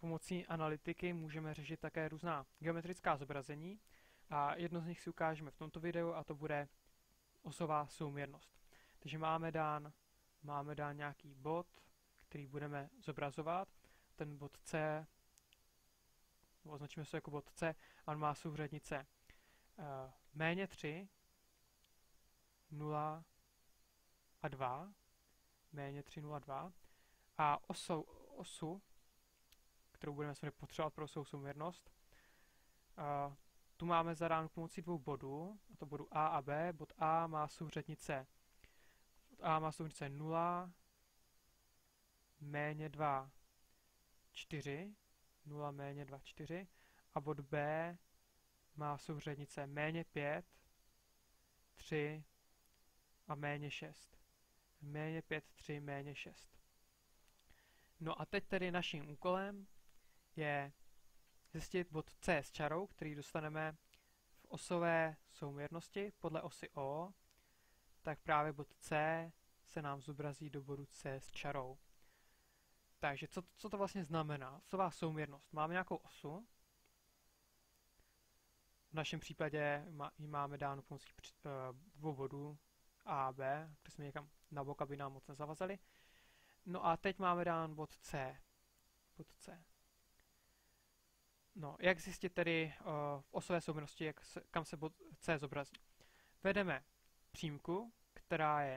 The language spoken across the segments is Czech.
pomocí analytiky můžeme řešit také různá geometrická zobrazení a jedno z nich si ukážeme v tomto videu a to bude osová souměrnost. Takže máme dán nějaký bod, který budeme zobrazovat. Ten bod C, označíme se jako bod C, a on má souřadnice méně 3, 0 a 2, méně 3, 0, 2 a osu, kterou budeme samozřejmě potřebovat pro svou souměrnost, tu máme zadánu pomocí dvou bodů, a to bodu A a B. Bod A má souřadnice 0, méně 2, 4, 0, méně 2, 4 a bod B má souřadnice méně 5, 3 a méně 6. Méně 5, 3, méně 6. No a teď tedy naším úkolem je zjistit bod C s čarou, který dostaneme v osové souměrnosti podle osy O, tak právě bod C se nám zobrazí do bodu C s čarou. Takže co to vlastně znamená? Osová souměrnost. Máme nějakou osu, v našem případě ji máme dáno pomocí dvou bodů A a B, které jsme někam na bok, aby nám moc nezavazali. No a teď máme dán bod C. No, jak zjistit tedy v osové souměrnosti, kam se bod C zobrazí? Vedeme přímku, která je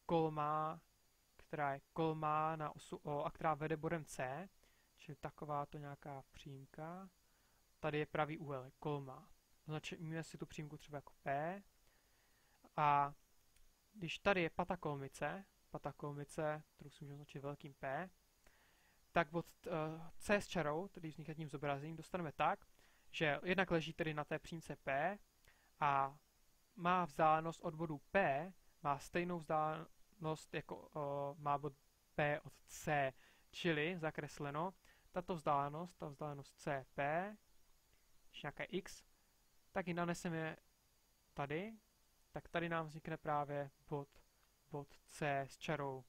kolmá na osu O a která vede bodem C, čili takováto nějaká přímka. Tady je pravý úhel, je kolmá. Označíme si tu přímku třeba jako P. A když tady je pata kolmice, kterou si můžeme označit velkým P, tak bod C s čarou, tedy vzniká tím zobrazením, dostaneme tak, že jednak leží tedy na té přímce P a má vzdálenost od bodu P, má stejnou vzdálenost, jako má bod P od C, čili zakresleno, ta vzdálenost CP, když nějaké x, tak ji naneseme tady, tak tady nám vznikne právě bod C s čarou,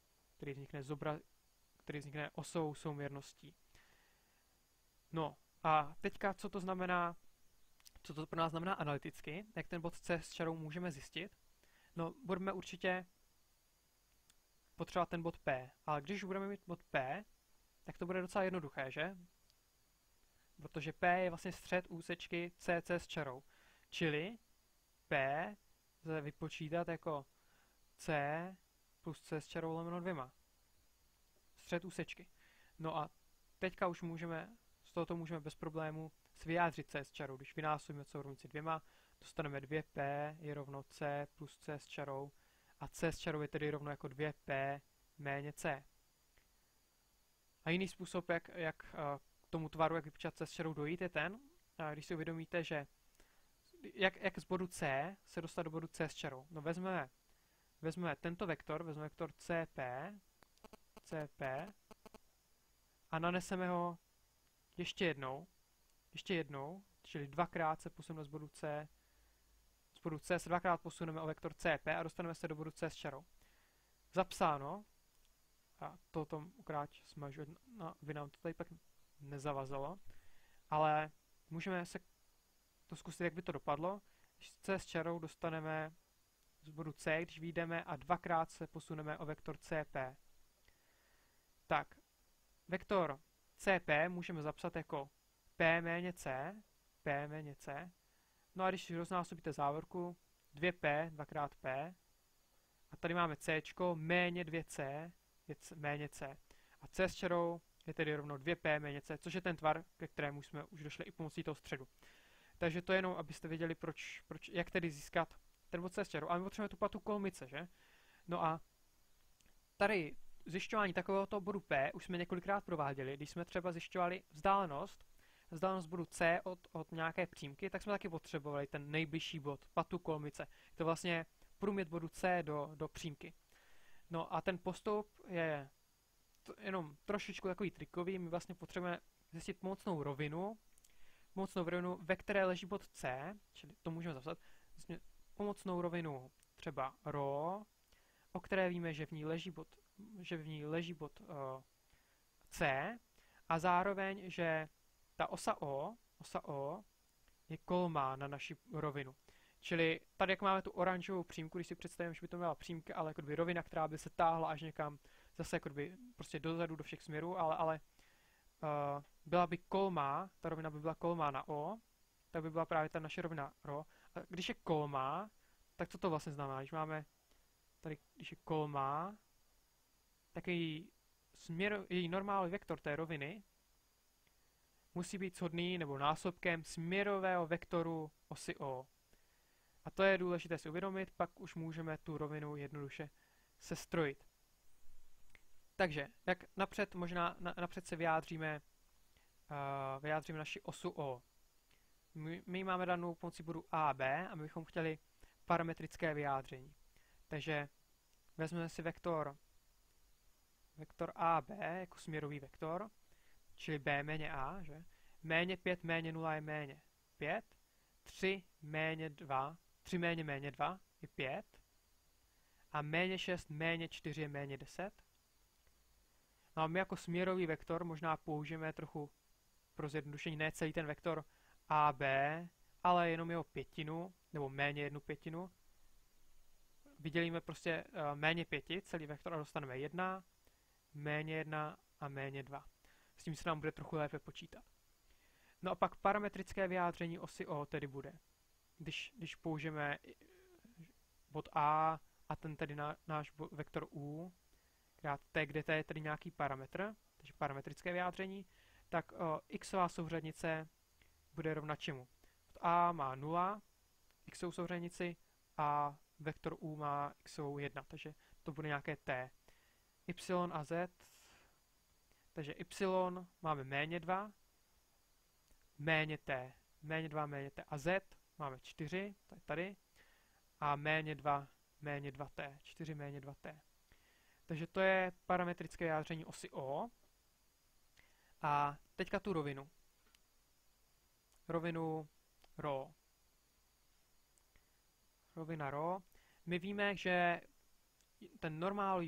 který vznikne osou souměrností. No a teďka, co to pro nás znamená analyticky, jak ten bod C s čarou můžeme zjistit? No, budeme určitě potřebovat ten bod P, ale když budeme mít bod P, tak to bude docela jednoduché, že? Protože P je vlastně střed úsečky CC s čarou, čili P lze vypočítat jako C plus C s čarou lomeno 2. Střed úsečky. No a teďka už z tohoto můžeme bez problému vyjádřit C s čarou. Když vynásobíme celou rovnici 2, dostaneme 2P je rovno C plus C s čarou a C s čarou je tedy rovno jako 2P méně C. A jiný způsob, jak k tomu tvaru, jak vypočítat C s čarou dojít, je ten, když si uvědomíte, že jak z bodu C se dostat do bodu C s čarou. No vezmeme tento vektor, vezmeme vektor CP a naneseme ho ještě jednou, čili dvakrát se posuneme z bodu C se dvakrát posuneme o vektor CP a dostaneme se do bodu C s čarou. Zapsáno, a to tom ukráč smažu, aby nám to tady pak nezavazalo, ale můžeme se to zkusit, jak by to dopadlo. Když C s čarou dostaneme z bodu C, když vyjdeme a dvakrát se posuneme o vektor CP. Tak, vektor CP můžeme zapsat jako P méně C, no a když roznásobíte závorku, 2P, dvakrát P, a tady máme C méně 2C, je méně C. A C s čarou je tedy rovno 2P méně C, což je ten tvar, ke kterému jsme už došli i pomocí toho středu. Takže to je jenom, abyste věděli, jak tedy získat ten bod C s čarou. Ale my potřebujeme tu patu kolmice, že? No a tady zjišťování takovéhoto bodu P už jsme několikrát prováděli, když jsme třeba zjišťovali vzdálenost bodu C od nějaké přímky, tak jsme taky potřebovali ten nejbližší bod, patu kolmice. To vlastně průměr bodu C do přímky. No a ten postup je jenom trošičku takový trikový. My vlastně potřebujeme zjistit pomocnou rovinu, ve které leží bod C, čili to můžeme zapsat, vlastně pomocnou rovinu třeba ρ, o které víme, že v ní leží bod C, a zároveň, že ta osa O je kolmá na naši rovinu. Čili tady, jak máme tu oranžovou přímku, když si představím, že by to byla přímka, ale jako rovina, která by se táhla až někam zase jako prostě dozadu do všech směrů, ale byla by kolmá, ta rovina by byla kolmá na O, tak by byla právě ta naše rovina ρ. A když je kolmá, tak co to vlastně znamená? Když máme tady, když je kolmá, tak její normální vektor té roviny musí být shodný nebo násobkem směrového vektoru osy O. A to je důležité si uvědomit, pak už můžeme tu rovinu jednoduše sestrojit. Takže, jak napřed se vyjádříme naši osu O. My máme danou pomocí bodu A, B a my bychom chtěli parametrické vyjádření. Takže vezmeme si vektor AB jako směrový vektor, čili B méně A, že? Méně 5 méně 0 je méně 5, 3 méně 2, 3 méně 2 je 5 a méně 6 méně 4 je méně 10. No a my jako směrový vektor možná použijeme trochu pro zjednodušení ne celý ten vektor AB, ale jenom jeho pětinu, nebo méně 1/5. Vydělíme prostě méně 5, celý vektor a dostaneme 1, méně 1 a méně 2. S tím se nám bude trochu lépe počítat. No a pak parametrické vyjádření osy O tedy bude, když použijeme bod A a ten tedy náš vektor U, kde to je tedy nějaký parametr, takže parametrické vyjádření, tak xová souřadnice bude rovna čemu? A má 0, xovou souřadnici a vektor U má xovou 1, takže to bude nějaké t. Y a z, takže y máme méně 2, méně t, méně 2, méně t a z máme 4, to je tady, a méně 2, méně 2t, 4 méně 2t. Takže to je parametrické vyjádření osy O. A teďka tu rovinu. Rovinu ρ. Rovina ρ. My víme, že ten normálový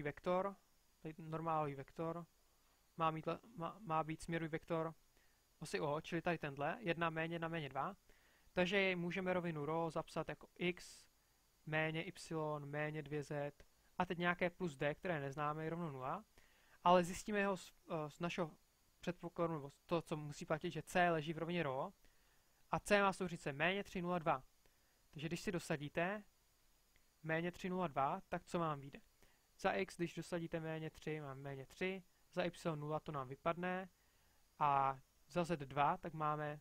vektor má být směrový vektor osy O, čili tady tenhle, 1 méně 1 méně 2. Takže můžeme rovinu ρ zapsat jako x méně y méně 2z a teď nějaké plus d, které neznáme, je rovno 0. Ale zjistíme ho z našeho předpokladu, nebo to, co musí platit, že c leží v rovině ρ a c má souřadnice méně 3, 0, 2. Takže když si dosadíte méně 3, 0, 2, tak co vám vyjde? Za x, když dosadíte méně 3, mám méně 3, za y 0 to nám vypadne a za z2 tak máme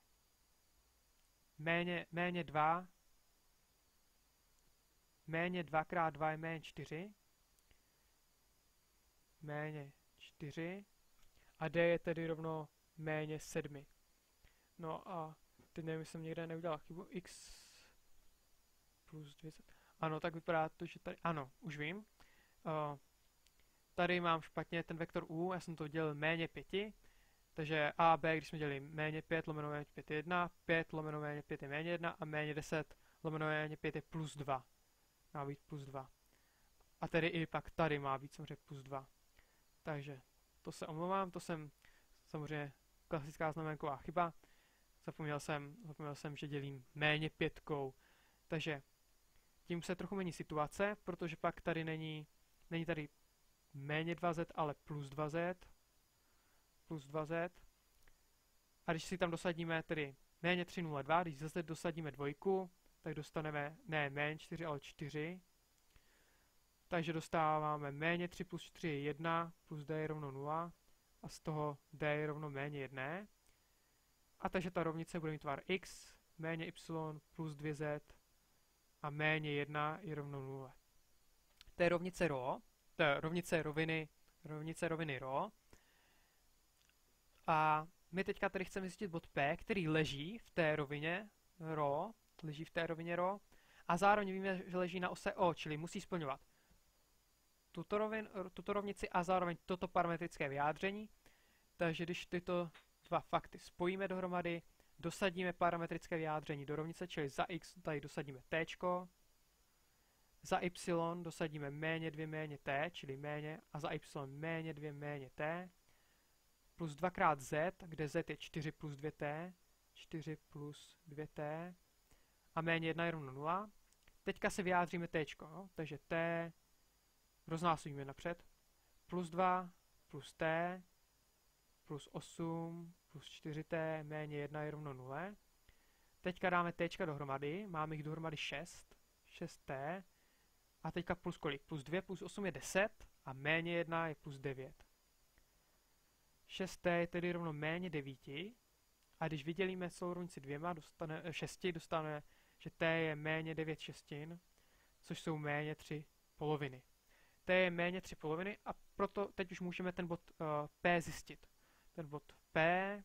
méně 2, méně 2 krát 2 je méně 4, méně 4 a d je tedy rovno méně 7. No a teď nevím, jestli jsem někde neudělal chybu, x plus 200. Ano, tak vypadá to, že tady, ano, už vím. Tady mám špatně ten vektor U, já jsem to dělil méně 5, takže A a B, když jsme dělali méně 5 lomeno méně 5 je 1, 5 lomeno méně 5 je méně 1 a méně 10 lomeno méně 5 je plus 2. Má být plus 2. A tedy i pak tady má být samozřejmě plus 2. Takže to se omlouvám, to jsem samozřejmě klasická znamenková chyba. Zapomněl jsem, že dělím méně 5. Takže tím se trochu mění situace, protože pak tady není tady méně 2z, ale plus 2z. Plus 2z. A když si tam dosadíme tedy méně 3, 0, 2, když zase dosadíme 2, tak dostaneme ne méně 4, ale 4. Takže dostáváme méně 3 plus 4 je 1, plus d je rovno 0 a z toho d je rovno méně 1. A takže ta rovnice bude mít tvar x, méně y plus 2z a méně 1 je rovno 0. To je rovnice ρ, to je rovnice roviny ρ. A my teďka tady chceme zjistit bod P, který leží v té rovině ρ, a zároveň víme, že leží na ose O, čili musí splňovat tuto rovnici a zároveň toto parametrické vyjádření. Takže když tyto dva fakty spojíme dohromady, dosadíme parametrické vyjádření do rovnice, čili za x tady dosadíme t, za y dosadíme méně 2 méně t, čili méně, a za y méně 2 méně t, plus 2x z, kde z je 4 plus 2t, 4 plus 2t a méně 1 je rovno 0. Teďka se vyjádříme t, no? Takže t roznásobíme napřed, plus 2 plus t plus 8 plus 4t méně 1 je rovno 0. Teďka dáme t dohromady, máme jich dohromady 6t a teďka plus kolik? Plus 2 plus 8 je 10 a méně 1 je plus 9. 6t je tedy rovno méně 9 a když vydělíme celou rovnici 6, dostaneme, že t je méně 9 šestin, což jsou méně 3 poloviny. T je méně 3 poloviny a proto teď už můžeme ten bod P zjistit. Ten bod P,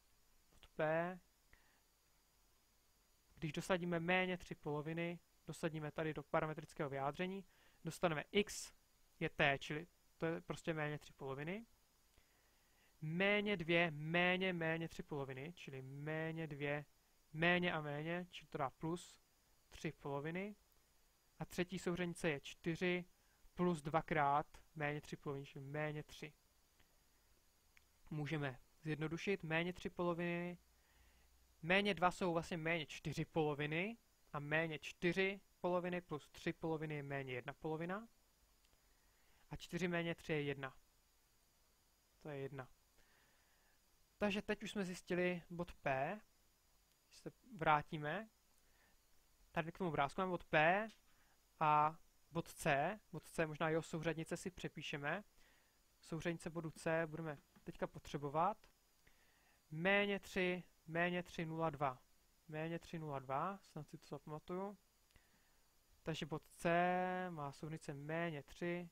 když dosadíme méně 3 poloviny, dosadíme tady do parametrického vyjádření, dostaneme x je t, čili to je prostě méně 3 poloviny. Méně 2, méně 3 poloviny, čili méně 2, méně a méně, čili to dá plus 3 poloviny. A třetí souřadnice je 4 plus 2x méně 3 poloviny, čili méně 3. Můžeme zjednodušit méně 3 poloviny. Méně 2 jsou vlastně méně 4 poloviny a méně 4 poloviny plus 3 poloviny je méně 1 polovina. A 4 méně 3 je 1. To je 1. Takže teď už jsme zjistili bod P. Když se vrátíme, tady k tomu obrázku máme bod P a bod C. Bod C, možná jeho souřadnice si přepíšeme. Souřadnice bodu C budeme teďka potřebovat. Méně 3, 0,2. Méně 3, 0,2, snad si to zapamatuju. Takže bod C má souřadnice méně 3,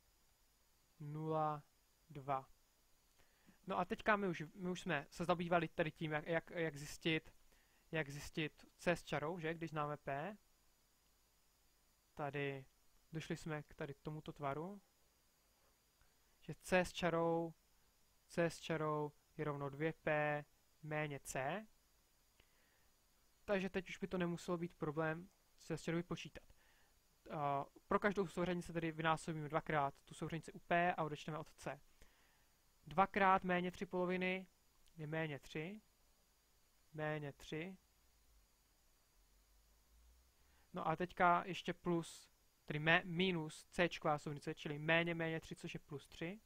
0,2. No a teďka my už jsme se zabývali tady tím, jak zjistit C s čarou, že, když známe P. Tady došli jsme k tady tomuto tvaru, že C s čarou je rovno 2P méně C. Takže teď už by to nemuselo být problém C s čarou vypočítat. Pro každou souřadnici tedy vynásobíme dvakrát tu souřadnici u P a odečteme od C. 2x méně 3 poloviny je méně 3. Méně 3. No a teďka ještě plus, tedy minus C-čková souřadnice, čili méně 3, což je plus 3.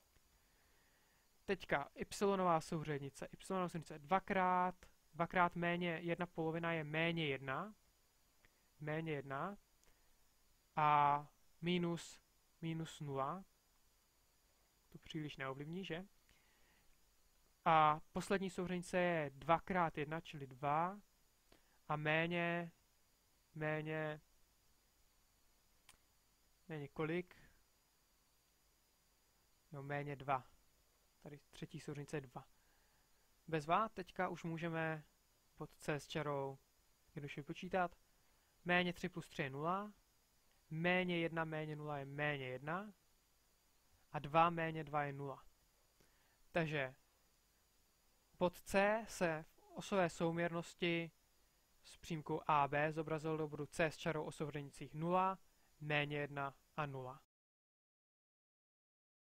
Teďka y souřadnice. Y souřadnice 2x méně 1 polovina je méně 1. Méně 1. A minus 0. To příliš neovlivní, že? A poslední souřadnice je 2x1, čili 2. A méně kolik? No méně 2. Tady třetí souřadnice je 2. Bezva, teďka už můžeme pod C s čarou jednoduše vypočítat. Méně 3 plus 3 je 0. Méně 1 méně 0 je méně 1. A 2 méně 2 je 0. Takže bod C se v osové souměrnosti s přímkou AB zobrazil do bodu C s čarou o souřadnicích 0, méně 1 a 0.